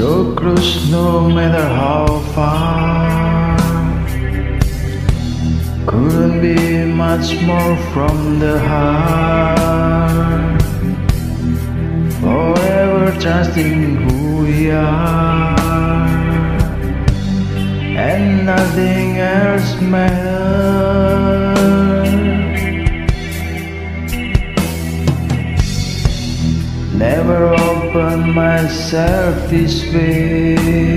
So close no matter how far. Couldn't be much more from the heart. Forever trusting who we are, and nothing else matters. Never open myself this way.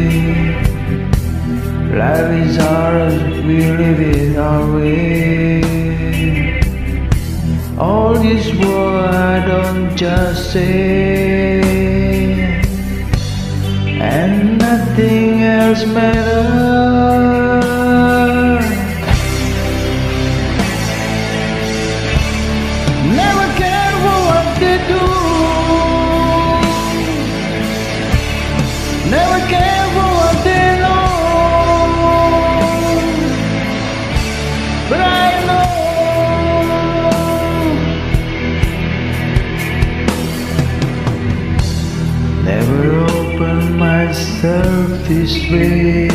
Life is ours, we live it our way. All this world I don't just say, and nothing else matters. Never care for what they do, never care for what they know, but I know never open myself this way.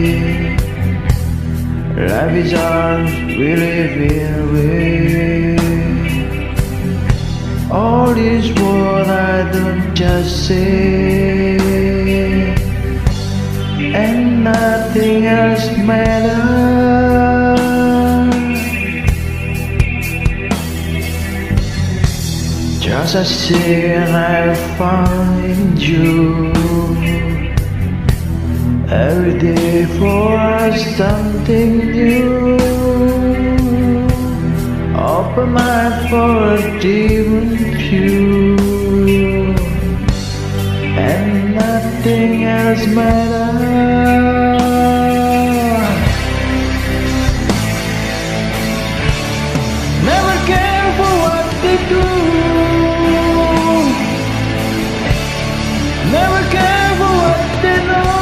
Life is ours, we live it away. All this world I don't just say, and nothing else matters. Just I see and I found in you. Every day for us something new. Open mind for a different view, and nothing else matters. Never care for what they do, never care for what they know.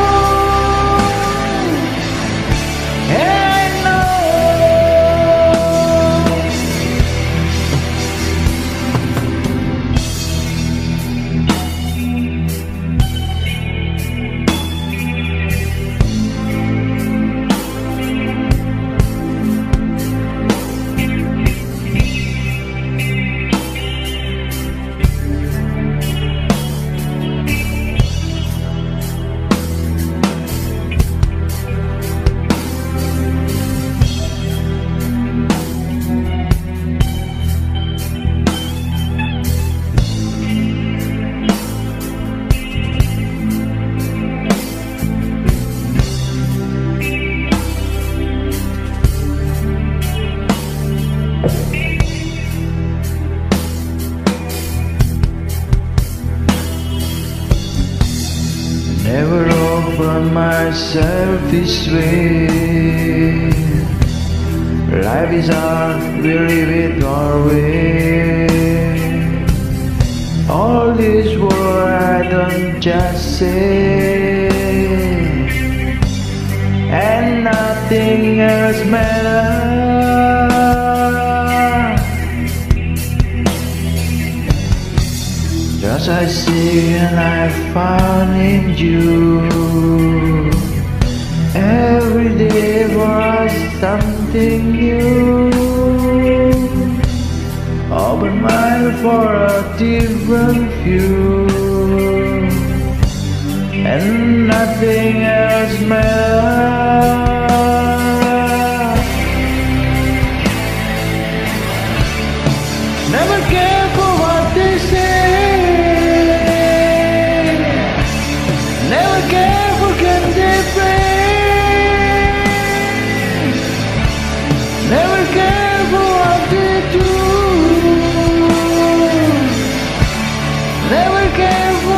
Never open myself this way. Life is ours, we live it our way. All this world I don't just say, and nothing else matters. Just I see and I found in you. Every day for us something new. Open mind for a different view, and nothing else matters. Never care for what they say, never care for can they pray, never care for what they do, never care for